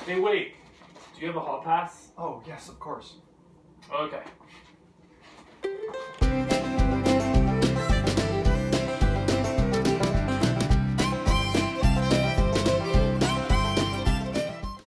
Hey, wait. Do you have a hall pass? Oh, yes, of course. Okay.